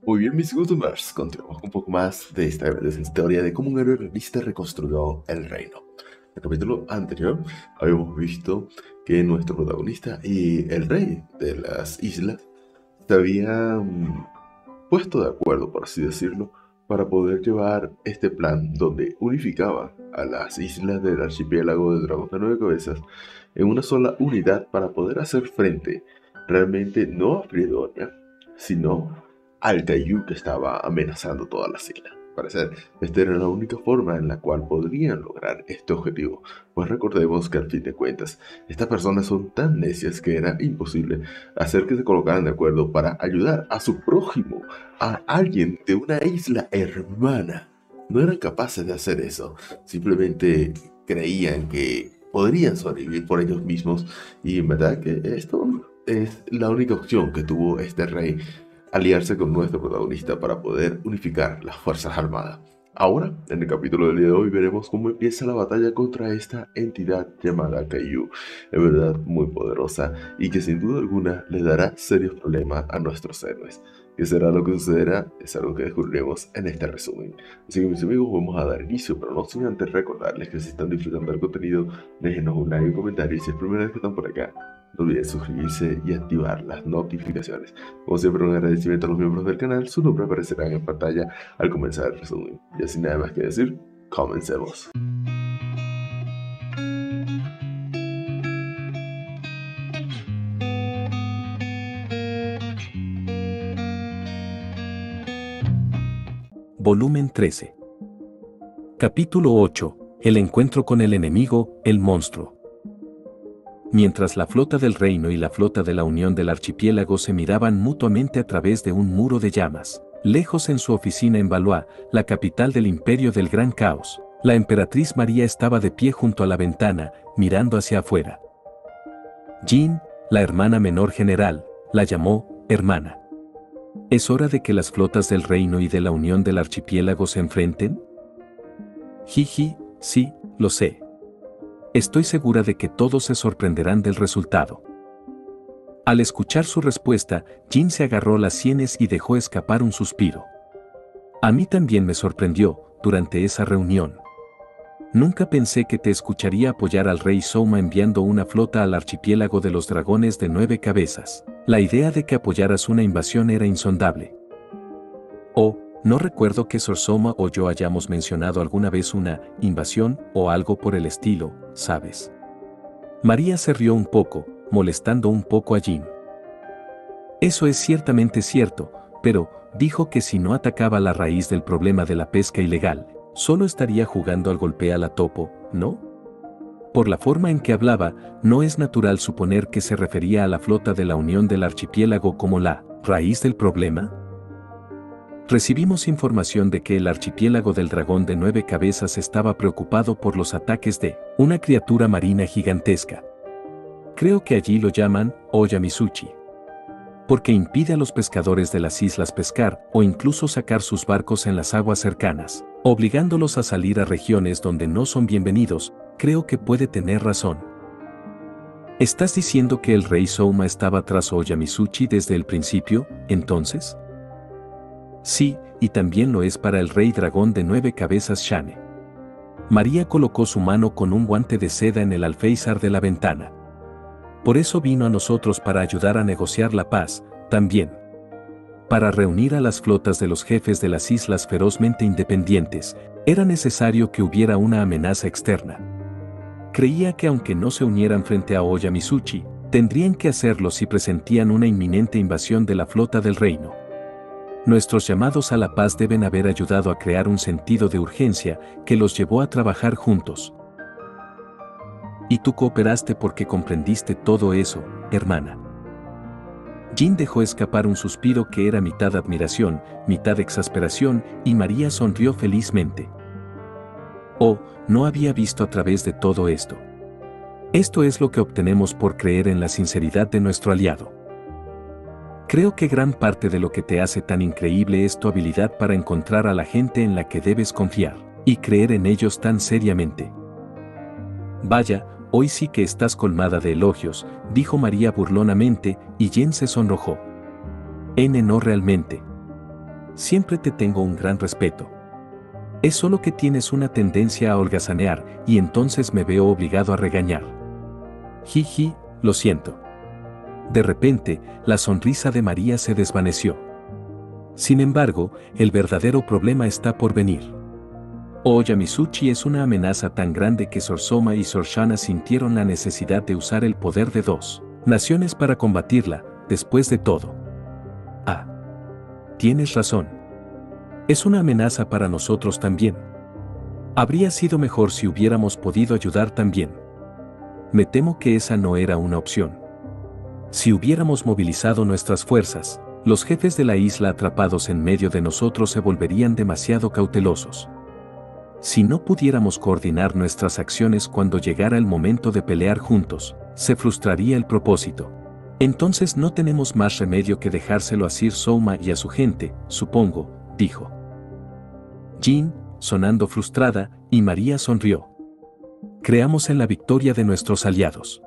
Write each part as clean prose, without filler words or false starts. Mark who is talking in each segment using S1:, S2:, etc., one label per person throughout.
S1: Muy bien, mis youtubers, continuamos con un poco más de esta grandiosa historia de cómo un héroe realista reconstruyó el reino. En el capítulo anterior habíamos visto que nuestro protagonista y el rey de las islas se habían puesto de acuerdo, por así decirlo, para poder llevar este plan donde unificaba a las islas del archipiélago de Dragón de Nueve Cabezas en una sola unidad para poder hacer frente realmente no a Fridonia, sino al Kaiju que estaba amenazando todas las islas. Parecer, esta era la única forma en la cual podrían lograr este objetivo, pues recordemos que al fin de cuentas, estas personas son tan necias que era imposible hacer que se colocaran de acuerdo para ayudar a su prójimo, a alguien de una isla hermana. No eran capaces de hacer eso, simplemente creían que podrían sobrevivir por ellos mismos y en verdad que esto es la única opción que tuvo este rey, aliarse con nuestro protagonista para poder unificar las fuerzas armadas. Ahora, en el capítulo del día de hoy, veremos cómo empieza la batalla contra esta entidad llamada Kaiju, en verdad muy poderosa y que sin duda alguna le dará serios problemas a nuestros héroes. ¿Qué será lo que sucederá? Es algo que descubriremos en este resumen. Así que mis amigos, vamos a dar inicio, pero no sin antes recordarles que si están disfrutando del contenido, déjenos un like y un comentario y si es la primera vez que están por acá, no olviden suscribirse y activar las notificaciones. Como siempre, un agradecimiento a los miembros del canal, su nombre aparecerá en pantalla al comenzar el resumen. Y sin nada más que decir, comencemos.
S2: Volumen 13. Capítulo 8. El encuentro con el enemigo, el monstruo. Mientras la flota del reino y la flota de la Unión del Archipiélago se miraban mutuamente a través de un muro de llamas, lejos en su oficina en Valois, la capital del imperio del Gran Caos, la emperatriz María estaba de pie junto a la ventana, mirando hacia afuera. Jean, la hermana menor general, la llamó hermana. ¿Es hora de que las flotas del reino y de la Unión del Archipiélago se enfrenten? Jiji, sí, lo sé. Estoy segura de que todos se sorprenderán del resultado. Al escuchar su respuesta, Jean se agarró las sienes y dejó escapar un suspiro. A mí también me sorprendió, durante esa reunión. Nunca pensé que te escucharía apoyar al rey Souma enviando una flota al archipiélago de los dragones de 9 cabezas. La idea de que apoyaras una invasión era insondable. Oh, no recuerdo que Sor Souma o yo hayamos mencionado alguna vez una invasión o algo por el estilo, ¿sabes? María se rió un poco, molestando un poco a Jean. Eso es ciertamente cierto, pero dijo que si no atacaba la raíz del problema de la pesca ilegal, solo estaría jugando al golpe a la topo, ¿no? Por la forma en que hablaba, no es natural suponer que se refería a la flota de la Unión del Archipiélago como la raíz del problema. Recibimos información de que el archipiélago del dragón de 9 cabezas estaba preocupado por los ataques de una criatura marina gigantesca. Creo que allí lo llaman Oyamisuchi. Porque impide a los pescadores de las islas pescar o incluso sacar sus barcos en las aguas cercanas, obligándolos a salir a regiones donde no son bienvenidos. Creo que puede tener razón. ¿Estás diciendo que el rey Souma estaba tras Oyamisuchi desde el principio, entonces? Sí, y también lo es para el rey dragón de 9 cabezas Shane. María colocó su mano con un guante de seda en el alféizar de la ventana. Por eso vino a nosotros para ayudar a negociar la paz, también. Para reunir a las flotas de los jefes de las islas ferozmente independientes, era necesario que hubiera una amenaza externa. Creía que aunque no se unieran frente a Oyamisuchi, tendrían que hacerlo si presentían una inminente invasión de la flota del reino. Nuestros llamados a la paz deben haber ayudado a crear un sentido de urgencia que los llevó a trabajar juntos. Y tú cooperaste porque comprendiste todo eso, hermana. Jean dejó escapar un suspiro que era mitad admiración, mitad exasperación, y María sonrió felizmente. Oh, no había visto a través de todo esto. Esto es lo que obtenemos por creer en la sinceridad de nuestro aliado. Creo que gran parte de lo que te hace tan increíble es tu habilidad para encontrar a la gente en la que debes confiar, y creer en ellos tan seriamente. Vaya, hoy sí que estás colmada de elogios, dijo María burlonamente, y Jean se sonrojó. No realmente. Siempre te tengo un gran respeto. Es solo que tienes una tendencia a holgazanear y entonces me veo obligado a regañar. Jiji, lo siento. De repente, la sonrisa de María se desvaneció. Sin embargo, el verdadero problema está por venir. Oyamizuchi es una amenaza tan grande que Sor Soma y Sor Shana sintieron la necesidad de usar el poder de dos naciones para combatirla, después de todo. Ah. Tienes razón. Es una amenaza para nosotros también. Habría sido mejor si hubiéramos podido ayudar también. Me temo que esa no era una opción. Si hubiéramos movilizado nuestras fuerzas, los jefes de la isla atrapados en medio de nosotros se volverían demasiado cautelosos. Si no pudiéramos coordinar nuestras acciones cuando llegara el momento de pelear juntos, se frustraría el propósito. Entonces no tenemos más remedio que dejárselo a Sir Soma y a su gente, supongo, dijo. Jin, sonando frustrada, y María sonrió. Creamos en la victoria de nuestros aliados.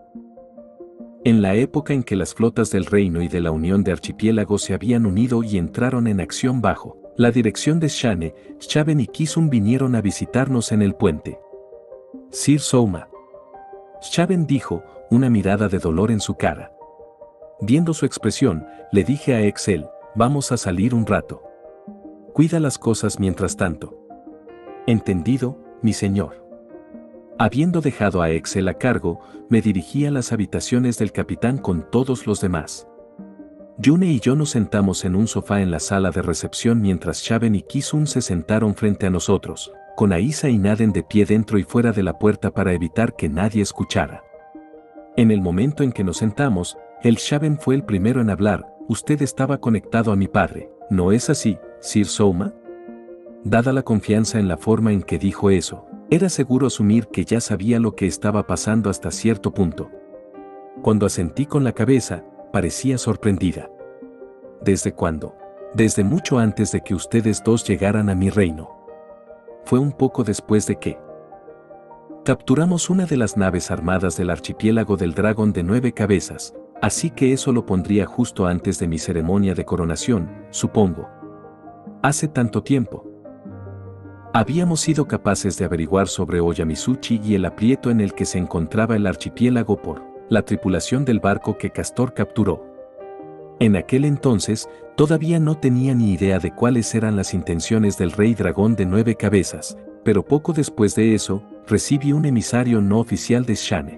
S2: En la época en que las flotas del Reino y de la Unión de Archipiélagos se habían unido y entraron en acción bajo la dirección de Shane, Shaben y Kisun vinieron a visitarnos en el puente. Sir Soma. Shaben dijo, una mirada de dolor en su cara. Viendo su expresión, le dije a Excel, vamos a salir un rato. Cuida las cosas mientras tanto. Entendido, mi señor. Habiendo dejado a Excel a cargo, me dirigí a las habitaciones del capitán con todos los demás. Yune y yo nos sentamos en un sofá en la sala de recepción mientras Shaben y Kisun se sentaron frente a nosotros, con Aisa y Naden de pie dentro y fuera de la puerta para evitar que nadie escuchara. En el momento en que nos sentamos, el Shaben fue el primero en hablar. Usted estaba conectado a mi padre, ¿no es así, Sir Soma? Dada la confianza en la forma en que dijo eso, era seguro asumir que ya sabía lo que estaba pasando hasta cierto punto. Cuando asentí con la cabeza, parecía sorprendida. ¿Desde cuándo? Desde mucho antes de que ustedes dos llegaran a mi reino. Fue un poco después de que capturamos una de las naves armadas del archipiélago del dragón de 9 cabezas, así que eso lo pondría justo antes de mi ceremonia de coronación, supongo. Hace tanto tiempo. Habíamos sido capaces de averiguar sobre Oyamizuchi y el aprieto en el que se encontraba el archipiélago por la tripulación del barco que Castor capturó. En aquel entonces, todavía no tenía ni idea de cuáles eran las intenciones del rey dragón de 9 cabezas, pero poco después de eso, recibí un emisario no oficial de Shane.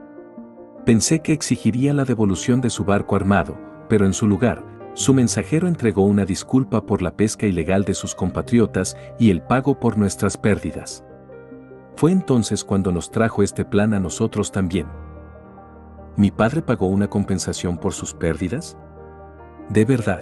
S2: Pensé que exigiría la devolución de su barco armado, pero en su lugar, su mensajero entregó una disculpa por la pesca ilegal de sus compatriotas y el pago por nuestras pérdidas. Fue entonces cuando nos trajo este plan a nosotros también. ¿Mi padre pagó una compensación por sus pérdidas? ¿De verdad?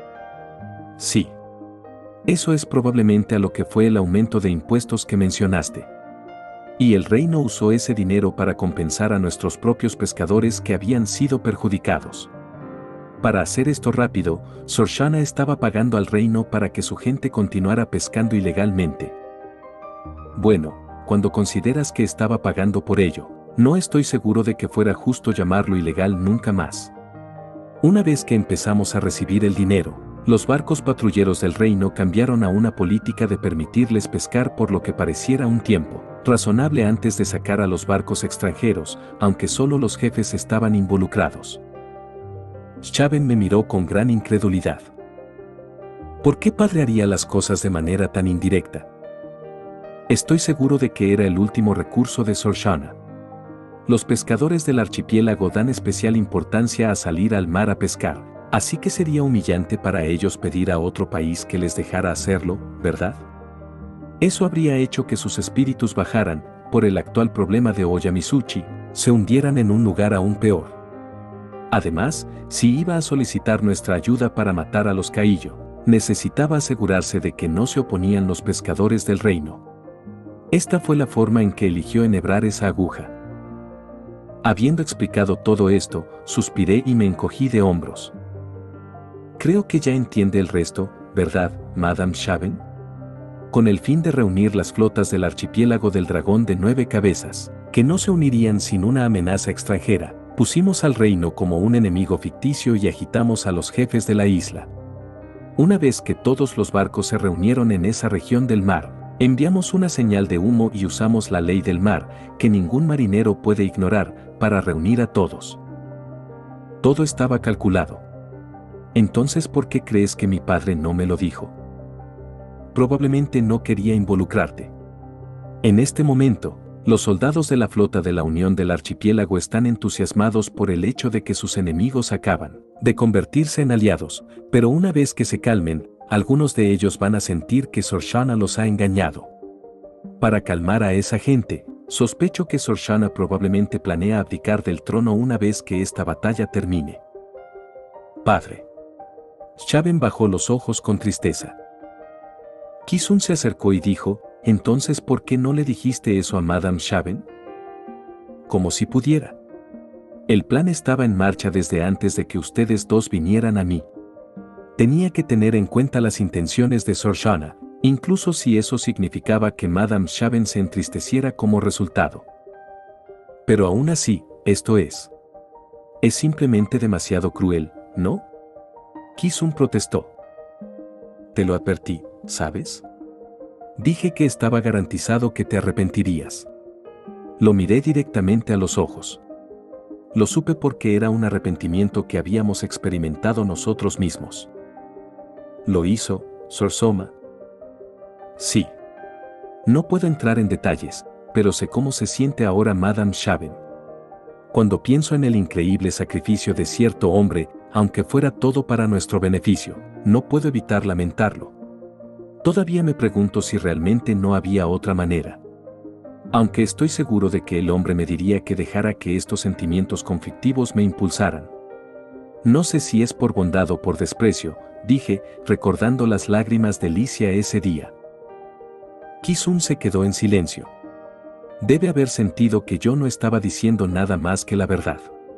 S2: Sí. Eso es probablemente a lo que fue el aumento de impuestos que mencionaste. Y el reino usó ese dinero para compensar a nuestros propios pescadores que habían sido perjudicados. Para hacer esto rápido, Sor Shana estaba pagando al reino para que su gente continuara pescando ilegalmente. Bueno, cuando consideras que estaba pagando por ello, no estoy seguro de que fuera justo llamarlo ilegal nunca más. Una vez que empezamos a recibir el dinero, los barcos patrulleros del reino cambiaron a una política de permitirles pescar por lo que pareciera un tiempo razonable antes de sacar a los barcos extranjeros, aunque solo los jefes estaban involucrados. Shaben me miró con gran incredulidad. ¿Por qué padre haría las cosas de manera tan indirecta? Estoy seguro de que era el último recurso de Sor Shana. Los pescadores del archipiélago dan especial importancia a salir al mar a pescar, así que sería humillante para ellos pedir a otro país que les dejara hacerlo, ¿verdad? Eso habría hecho que sus espíritus bajaran, por el actual problema de Oyamizuchi, se hundieran en un lugar aún peor. Además, si iba a solicitar nuestra ayuda para matar a los Kaillo, necesitaba asegurarse de que no se oponían los pescadores del reino. Esta fue la forma en que eligió enhebrar esa aguja. Habiendo explicado todo esto, suspiré y me encogí de hombros. Creo que ya entiende el resto, ¿verdad, Madame Shaben? Con el fin de reunir las flotas del archipiélago del dragón de 9 cabezas, que no se unirían sin una amenaza extranjera, pusimos al reino como un enemigo ficticio y agitamos a los jefes de la isla. Una vez que todos los barcos se reunieron en esa región del mar, enviamos una señal de humo y usamos la ley del mar, que ningún marinero puede ignorar, para reunir a todos. Todo estaba calculado. Entonces, ¿por qué crees que mi padre no me lo dijo? Probablemente no quería involucrarte. En este momento, los soldados de la flota de la Unión del Archipiélago están entusiasmados por el hecho de que sus enemigos acaban de convertirse en aliados, pero una vez que se calmen, algunos de ellos van a sentir que Sorshana los ha engañado. Para calmar a esa gente, sospecho que Sorshana probablemente planea abdicar del trono una vez que esta batalla termine. Padre. Shaben bajó los ojos con tristeza. Kisun se acercó y dijo, «Entonces, ¿por qué no le dijiste eso a Madame Shaben?» Como si pudiera. El plan estaba en marcha desde antes de que ustedes dos vinieran a mí. Tenía que tener en cuenta las intenciones de Sorshana, incluso si eso significaba que Madame Shaben se entristeciera como resultado. Pero aún así, esto es simplemente demasiado cruel, ¿no? Kisun protestó. Te lo advertí, ¿sabes? Dije que estaba garantizado que te arrepentirías. Lo miré directamente a los ojos. Lo supe porque era un arrepentimiento que habíamos experimentado nosotros mismos. ¿Lo hizo, Sorsoma? Sí. No puedo entrar en detalles, pero sé cómo se siente ahora Madame Shaben. Cuando pienso en el increíble sacrificio de cierto hombre, aunque fuera todo para nuestro beneficio, no puedo evitar lamentarlo. Todavía me pregunto si realmente no había otra manera. Aunque estoy seguro de que el hombre me diría que dejara que estos sentimientos conflictivos me impulsaran. No sé si es por bondad o por desprecio, dije, recordando las lágrimas de Licia ese día. Kisun se quedó en silencio. Debe haber sentido que yo no estaba diciendo nada más que la verdad.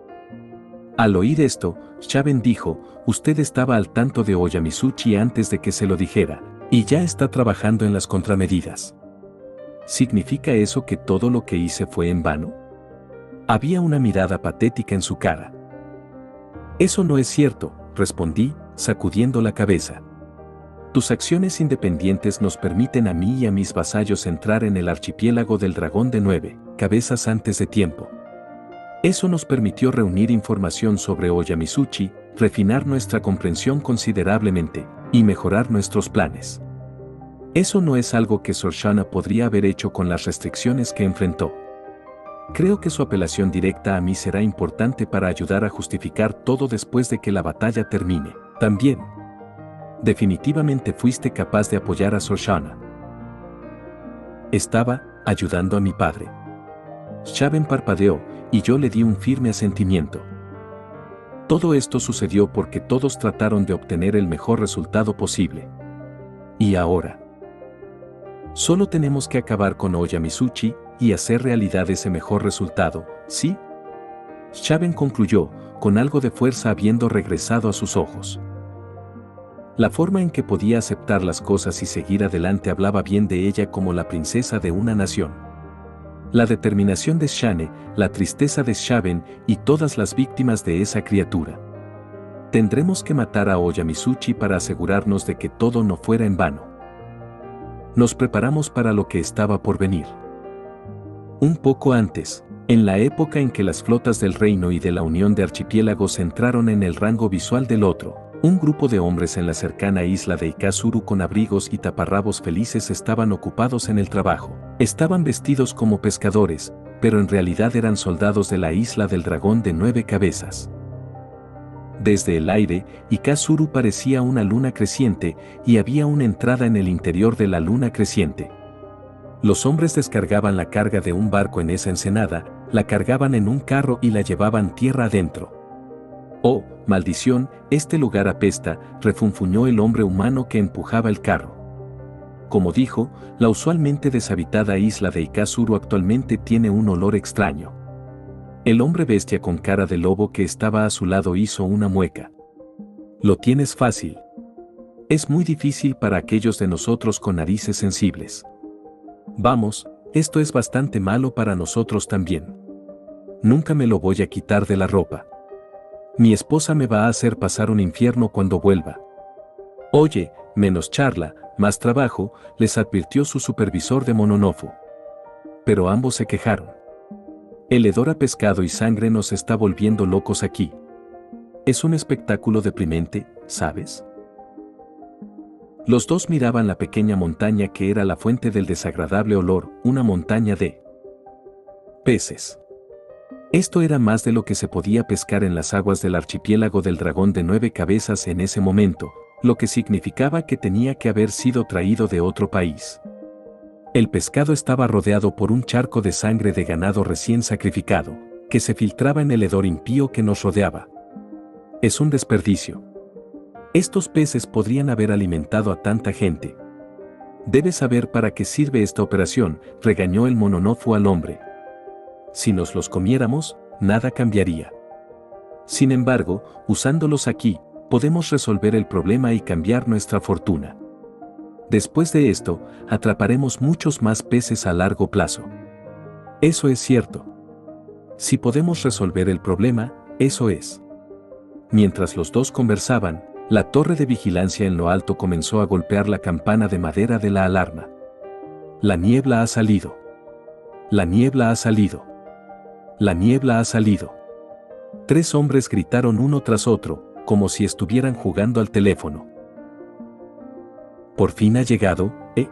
S2: Al oír esto, Shaben dijo, usted estaba al tanto de Oyamizuchi antes de que se lo dijera, y ya está trabajando en las contramedidas. ¿Significa eso que todo lo que hice fue en vano? Había una mirada patética en su cara. Eso no es cierto, respondí, sacudiendo la cabeza. Tus acciones independientes nos permiten a mí y a mis vasallos entrar en el archipiélago del dragón de 9 cabezas antes de tiempo. Eso nos permitió reunir información sobre Oyamizuchi, refinar nuestra comprensión considerablemente, y mejorar nuestros planes. Eso no es algo que Sorshana podría haber hecho con las restricciones que enfrentó. Creo que su apelación directa a mí será importante para ayudar a justificar todo después de que la batalla termine. También. Definitivamente fuiste capaz de apoyar a Sorshana. Estaba ayudando a mi padre. Shaben parpadeó, y yo le di un firme asentimiento. Todo esto sucedió porque todos trataron de obtener el mejor resultado posible. Y ahora, solo tenemos que acabar con Oyamizuchi y hacer realidad ese mejor resultado, ¿sí? Shaben concluyó, con algo de fuerza habiendo regresado a sus ojos. La forma en que podía aceptar las cosas y seguir adelante hablaba bien de ella como la princesa de una nación. La determinación de Shane, la tristeza de Shaben y todas las víctimas de esa criatura. Tendremos que matar a Oyamizuchi para asegurarnos de que todo no fuera en vano. Nos preparamos para lo que estaba por venir. Un poco antes, en la época en que las flotas del reino y de la Unión de Archipiélagos entraron en el rango visual del otro, un grupo de hombres en la cercana isla de Ikazuru con abrigos y taparrabos felices estaban ocupados en el trabajo. Estaban vestidos como pescadores, pero en realidad eran soldados de la isla del dragón de 9 cabezas. Desde el aire, Ikazuru parecía una luna creciente y había una entrada en el interior de la luna creciente. Los hombres descargaban la carga de un barco en esa ensenada, la cargaban en un carro y la llevaban tierra adentro. «Oh, maldición, este lugar apesta», refunfuñó el hombre humano que empujaba el carro. Como dijo, la usualmente deshabitada isla de Ikazuru actualmente tiene un olor extraño. El hombre bestia con cara de lobo que estaba a su lado hizo una mueca. «Lo tienes fácil. Es muy difícil para aquellos de nosotros con narices sensibles. Vamos, esto es bastante malo para nosotros también. Nunca me lo voy a quitar de la ropa. Mi esposa me va a hacer pasar un infierno cuando vuelva. Oye, menos charla, más trabajo, les advirtió su supervisor de Mononofu. Pero ambos se quejaron. El hedor a pescado y sangre nos está volviendo locos aquí. Es un espectáculo deprimente, ¿sabes? Los dos miraban la pequeña montaña que era la fuente del desagradable olor, una montaña de peces. Esto era más de lo que se podía pescar en las aguas del archipiélago del dragón de 9 cabezas en ese momento, lo que significaba que tenía que haber sido traído de otro país. El pescado estaba rodeado por un charco de sangre de ganado recién sacrificado, que se filtraba en el hedor impío que nos rodeaba. Es un desperdicio. Estos peces podrían haber alimentado a tanta gente. Debes saber para qué sirve esta operación, regañó el Mononofu al hombre. Si nos los comiéramos, nada cambiaría. Sin embargo, usándolos aquí, podemos resolver el problema y cambiar nuestra fortuna. Después de esto, atraparemos muchos más peces a largo plazo. Eso es cierto. Si podemos resolver el problema, eso es. Mientras los dos conversaban, la torre de vigilancia en lo alto comenzó a golpear la campana de madera de la alarma. La niebla ha salido. La niebla ha salido. La niebla ha salido. 3 hombres gritaron uno tras otro, como si estuvieran jugando al teléfono. ¿Por fin ha llegado, eh?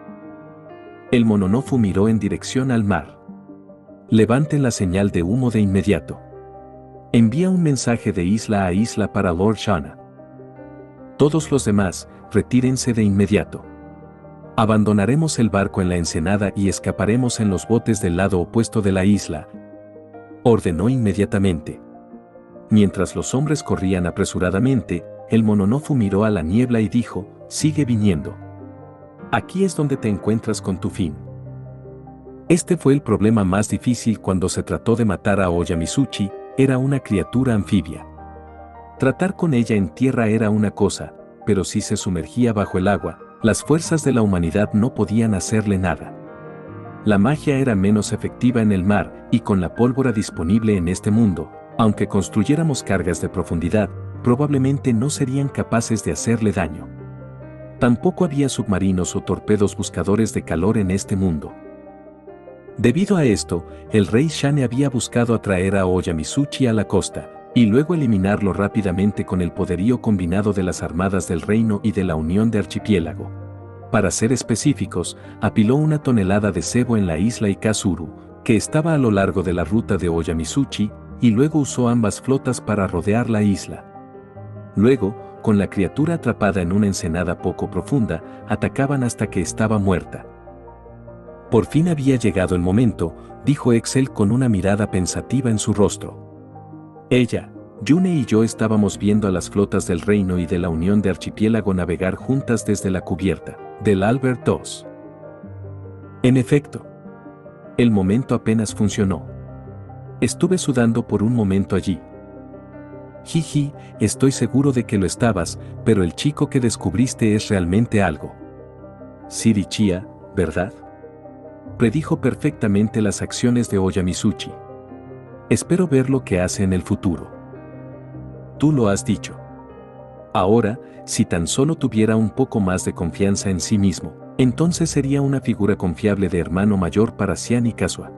S2: El Mononofu miró en dirección al mar. Levanten la señal de humo de inmediato. Envía un mensaje de isla a isla para Lord Shana. Todos los demás, retírense de inmediato. Abandonaremos el barco en la ensenada y escaparemos en los botes del lado opuesto de la isla, ordenó inmediatamente. Mientras los hombres corrían apresuradamente, el Mononofu miró a la niebla y dijo, sigue viniendo. Aquí es donde te encuentras con tu fin. Este fue el problema más difícil cuando se trató de matar a Aoya Mizuchi, era una criatura anfibia. Tratar con ella en tierra era una cosa, pero si se sumergía bajo el agua, las fuerzas de la humanidad no podían hacerle nada. La magia era menos efectiva en el mar y con la pólvora disponible en este mundo, aunque construyéramos cargas de profundidad, probablemente no serían capaces de hacerle daño. Tampoco había submarinos o torpedos buscadores de calor en este mundo. Debido a esto, el rey Shane había buscado atraer a Aoya Mizuchi a la costa, y luego eliminarlo rápidamente con el poderío combinado de las armadas del reino y de la Unión de Archipiélago. Para ser específicos, apiló 1 tonelada de cebo en la isla Ikazuru, que estaba a lo largo de la ruta de Aoya Mizuchi, y luego usó ambas flotas para rodear la isla. Luego, con la criatura atrapada en una ensenada poco profunda, atacaban hasta que estaba muerta. Por fin había llegado el momento, dijo Excel con una mirada pensativa en su rostro. Ella, Yune y yo estábamos viendo a las flotas del reino y de la Unión de Archipiélago navegar juntas desde la cubierta del Albert II. En efecto, el momento apenas funcionó. Estuve sudando por un momento allí. Jiji, estoy seguro de que lo estabas, pero el chico que descubriste es realmente algo. Shirichia, ¿verdad? Predijo perfectamente las acciones de Aoya Mizuchi. Espero ver lo que hace en el futuro. Tú lo has dicho. Ahora, si tan solo tuviera un poco más de confianza en sí mismo, entonces sería una figura confiable de hermano mayor para Xian y Kazuha.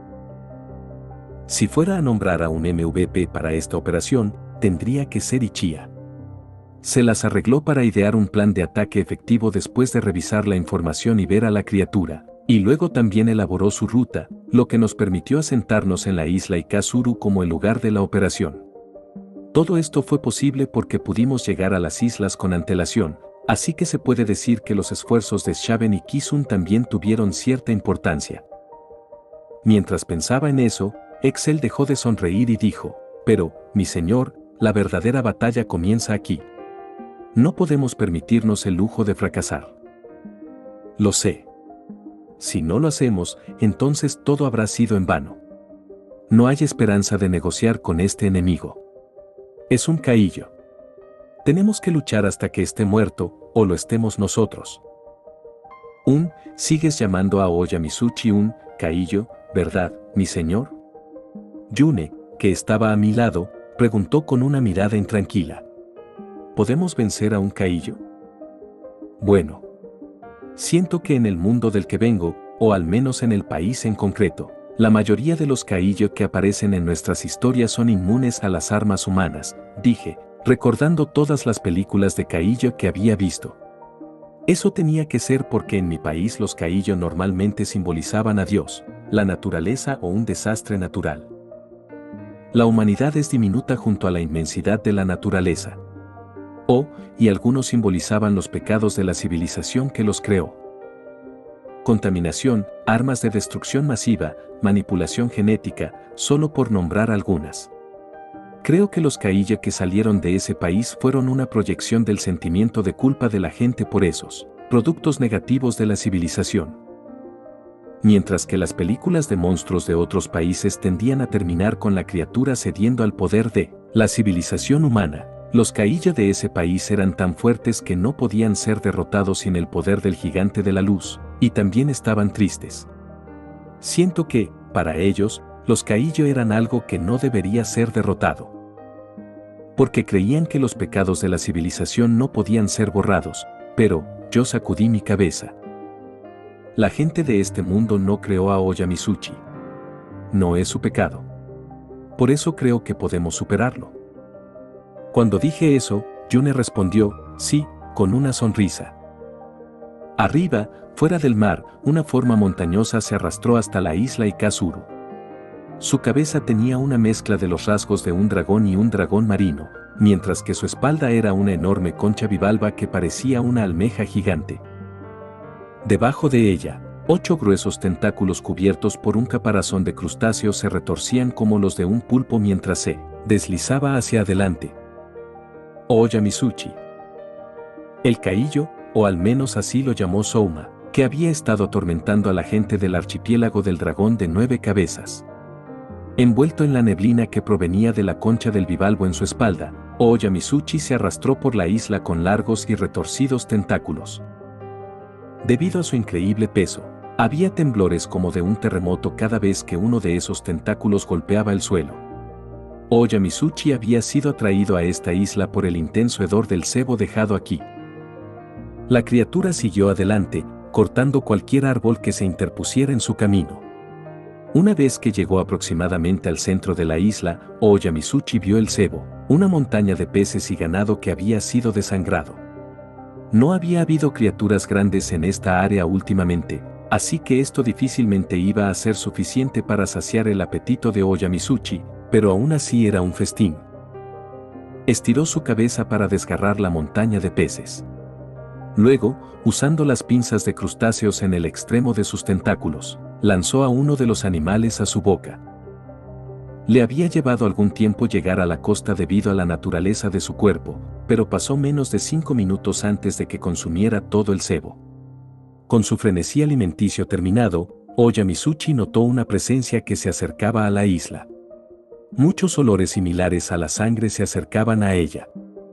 S2: Si fuera a nombrar a un MVP para esta operación, tendría que ser Ichiya. Se las arregló para idear un plan de ataque efectivo después de revisar la información y ver a la criatura, y luego también elaboró su ruta, lo que nos permitió asentarnos en la isla Ikazuru como el lugar de la operación. Todo esto fue posible porque pudimos llegar a las islas con antelación, así que se puede decir que los esfuerzos de Shaben y Kizun también tuvieron cierta importancia. Mientras pensaba en eso, Excel dejó de sonreír y dijo, pero, mi señor, la verdadera batalla comienza aquí. No podemos permitirnos el lujo de fracasar. Lo sé. Si no lo hacemos, entonces todo habrá sido en vano. No hay esperanza de negociar con este enemigo. Es un caillo. Tenemos que luchar hasta que esté muerto, o lo estemos nosotros. ¿Sigues llamando a Aoya Mizuchi un caillo, verdad, mi señor? Yune, que estaba a mi lado, preguntó con una mirada intranquila. ¿Podemos vencer a un caillo? Bueno, siento que en el mundo del que vengo, o al menos en el país en concreto, la mayoría de los Kaiju que aparecen en nuestras historias son inmunes a las armas humanas, dije, recordando todas las películas de Kaiju que había visto. Eso tenía que ser porque en mi país los Kaiju normalmente simbolizaban a Dios, la naturaleza o un desastre natural. La humanidad es diminuta junto a la inmensidad de la naturaleza. Y algunos simbolizaban los pecados de la civilización que los creó. Contaminación, armas de destrucción masiva, manipulación genética, solo por nombrar algunas. Creo que los Kaiju que salieron de ese país fueron una proyección del sentimiento de culpa de la gente por esos productos negativos de la civilización. Mientras que las películas de monstruos de otros países tendían a terminar con la criatura cediendo al poder de la civilización humana, los Kaiju de ese país eran tan fuertes que no podían ser derrotados sin el poder del gigante de la luz, y también estaban tristes. Siento que, para ellos, los Kaiju eran algo que no debería ser derrotado. Porque creían que los pecados de la civilización no podían ser borrados, pero yo sacudí mi cabeza. La gente de este mundo no creó a Oya Mitsuchi. No es su pecado. Por eso creo que podemos superarlo. Cuando dije eso, Yune respondió, sí, con una sonrisa. Arriba, fuera del mar, una forma montañosa se arrastró hasta la isla Ikazuru. Su cabeza tenía una mezcla de los rasgos de un dragón y un dragón marino, mientras que su espalda era una enorme concha bivalva que parecía una almeja gigante. Debajo de ella, 8 gruesos tentáculos cubiertos por un caparazón de crustáceos se retorcían como los de un pulpo mientras se deslizaba hacia adelante. Oya Mitsuchi. El Kaiju, o al menos así lo llamó Souma, que había estado atormentando a la gente del archipiélago del dragón de 9 cabezas. Envuelto en la neblina que provenía de la concha del bivalvo en su espalda, Oya Mitsuchi se arrastró por la isla con largos y retorcidos tentáculos. Debido a su increíble peso, había temblores como de un terremoto cada vez que uno de esos tentáculos golpeaba el suelo. Oya Mitsuchi había sido atraído a esta isla por el intenso hedor del cebo dejado aquí. La criatura siguió adelante, cortando cualquier árbol que se interpusiera en su camino. Una vez que llegó aproximadamente al centro de la isla, Oya Mitsuchi vio el cebo, una montaña de peces y ganado que había sido desangrado. No había habido criaturas grandes en esta área últimamente, así que esto difícilmente iba a ser suficiente para saciar el apetito de Oya Mitsuchi, pero aún así era un festín. Estiró su cabeza para desgarrar la montaña de peces. Luego, usando las pinzas de crustáceos en el extremo de sus tentáculos, lanzó a uno de los animales a su boca. Le había llevado algún tiempo llegar a la costa debido a la naturaleza de su cuerpo, pero pasó menos de 5 minutos antes de que consumiera todo el cebo. Con su frenesí alimenticio terminado, Oya Mitsuchi notó una presencia que se acercaba a la isla. Muchos olores similares a la sangre se acercaban a ella.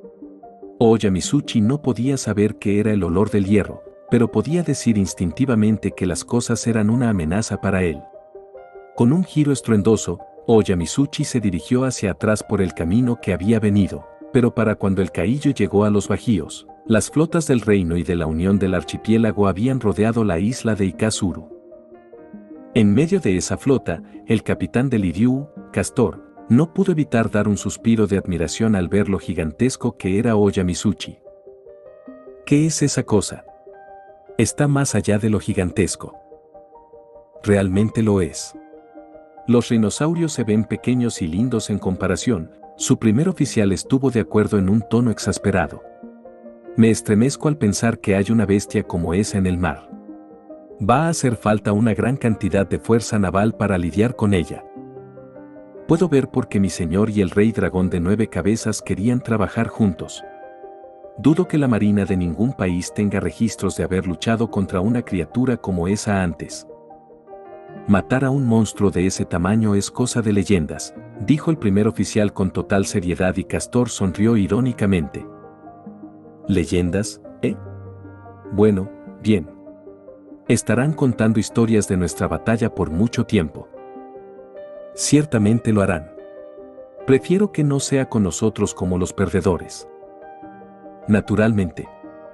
S2: Oya Mitsuchi no podía saber qué era el olor del hierro, pero podía decir instintivamente que las cosas eran una amenaza para él. Con un giro estruendoso, Oya Mitsuchi se dirigió hacia atrás por el camino que había venido, pero para cuando el Kaiju llegó a los bajíos, las flotas del Reino y de la Unión del Archipiélago habían rodeado la isla de Ikazuru. En medio de esa flota, el capitán de Liryu, Castor, no pudo evitar dar un suspiro de admiración al ver lo gigantesco que era Oya Mitsuchi. ¿Qué es esa cosa? Está más allá de lo gigantesco. Realmente lo es. Los rinosaurios se ven pequeños y lindos en comparación. Su primer oficial estuvo de acuerdo en un tono exasperado. Me estremezco al pensar que hay una bestia como esa en el mar. Va a hacer falta una gran cantidad de fuerza naval para lidiar con ella. Puedo ver por qué mi señor y el rey dragón de 9 cabezas querían trabajar juntos. Dudo que la marina de ningún país tenga registros de haber luchado contra una criatura como esa antes. Matar a un monstruo de ese tamaño es cosa de leyendas, dijo el primer oficial con total seriedad y Castor sonrió irónicamente. ¿Leyendas, eh? Bueno, bien. Estarán contando historias de nuestra batalla por mucho tiempo. Ciertamente lo harán. Prefiero que no sea con nosotros como los perdedores. Naturalmente.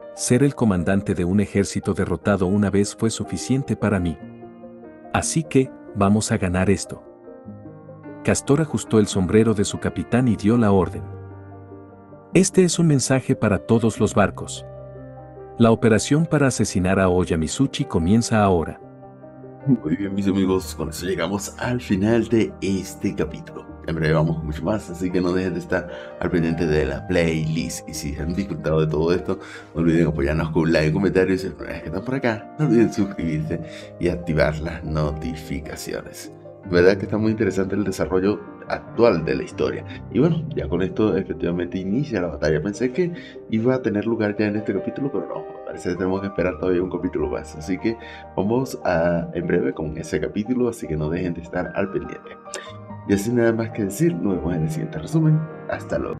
S2: Ser el comandante de un ejército derrotado una vez fue suficiente para mí. Así que, vamos a ganar esto. Castor ajustó el sombrero de su capitán y dio la orden. Este es un mensaje para todos los barcos. La operación para asesinar a Oya Mitsuchi comienza ahora.
S1: Muy bien, mis amigos, con eso llegamos al final de este capítulo. En breve vamos con mucho más, así que no dejen de estar al pendiente de la playlist. Y si han disfrutado de todo esto, no olviden apoyarnos con un like, un comentario. Y si es la primera vez que están por acá, no olviden suscribirse y activar las notificaciones. De verdad que está muy interesante el desarrollo actual de la historia. Y bueno, ya con esto efectivamente inicia la batalla. Pensé que iba a tener lugar ya en este capítulo, pero no, parece que tenemos que esperar todavía un capítulo más. Así que vamos en breve con ese capítulo, así que no dejen de estar al pendiente. Y así nada más que decir, nos vemos en el siguiente resumen. Hasta luego.